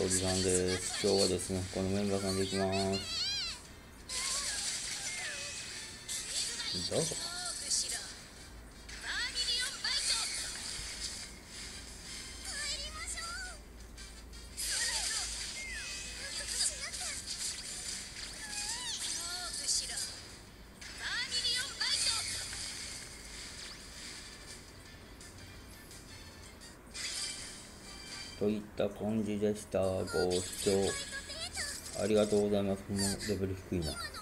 おじさんです。今日はですね、このメンバーさんでいきます。どうぞ。といった感じでした。ご視聴ありがとうございます。もうレベル低いな。